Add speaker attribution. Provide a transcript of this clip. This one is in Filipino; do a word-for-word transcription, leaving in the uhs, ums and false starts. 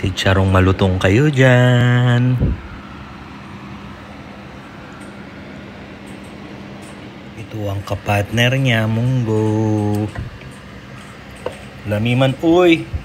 Speaker 1: Si Charong malutong kayo dyan. Ito ang kapartner niya, Munggo. Lamiman, uy!